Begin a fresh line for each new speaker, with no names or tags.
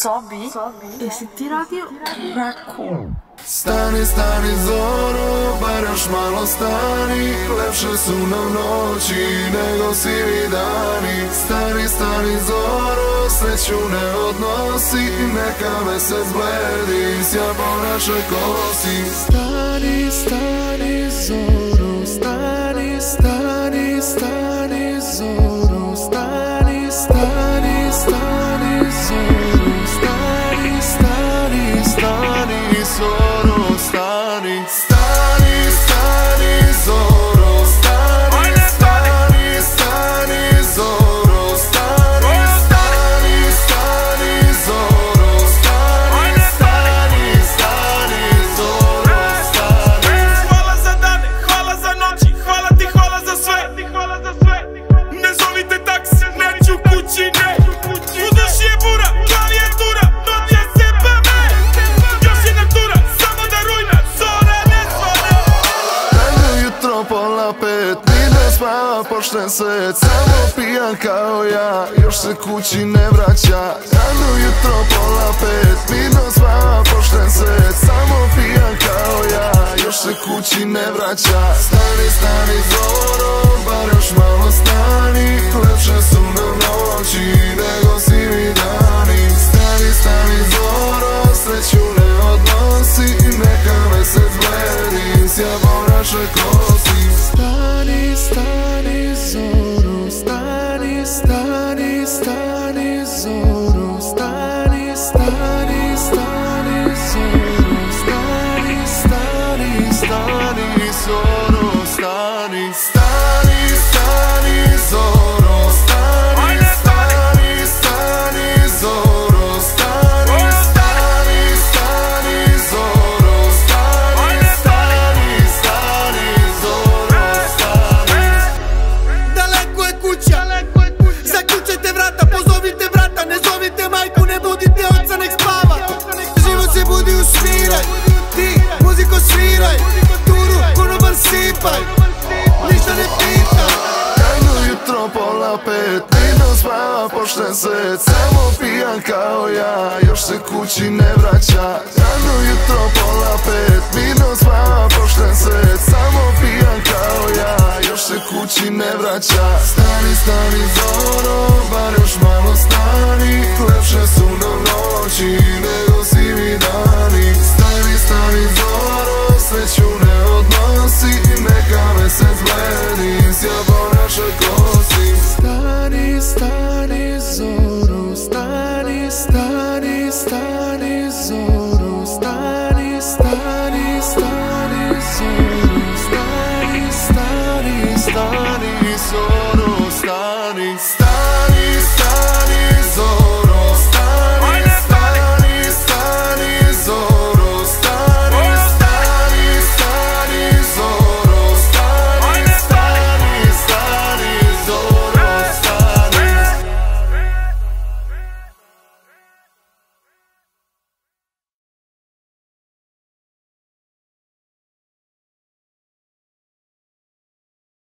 sobi, jesi ti radio reku?
Stani, stani Zoro, bar još malo stani, lepše su nam noći nego sivi dani. Stani, stani Zoro, sreću ne odnosi, neka mesec bledi, sja po našoj kosi. Stani, stani Zoro, stani, stani, stani Zoro, stani, stani, stani Zoro, stani, stani, stani Zoro, stani, stani, stani Zoro, stani, stani, stani Zoro, stani, stani, stani Zoro, stani, stani, stani Zoro, stani.
Hvala za dane, hvala za noći, hvala ti, hvala za sve. Ne zovite taksi, neću kući, ne. U duši je bura, klavijatura, notija se bame. Još jedna tura, samo da rujna, zora ne zvane.
Rano jutro pola pet, ni ne spava pošten svet, samo pijan kao ja, još se kući ne vraća. Rano jutro pola pet, mirno spava pošten svet, samo pijan kao ja, još se kući ne vraća. Stani, stani Zoro, bar još malo stani, lepše su nam noći nego sivi dani. Stani, stani Zoro, sreću ne odnosi, neka mesec bledi, sja po našoj kosi. Stani, stani Zoro, stani, stani, stani Zoro, stani, stani, stani Zoro, stani, stani, stani Zoro, stani, stani, stani Zoro, stani, stani, stani Zoro, stani, stani, stani Zoro, stani, stani, stani Zoro, stani.
Daleko je kuća, zaključajte vrata, pozovite brata, ne zovite majku, ne budite oca, nek spava. Život se budi, usviraj, ti muziko sviraj, turu konobar sipaj, ništa ne pitaj.
Rano jutro pola pet, mirno spava pošten svet, samo pijan kao ja, još se kući ne vraća. Rano jutro pola pet, mirno spava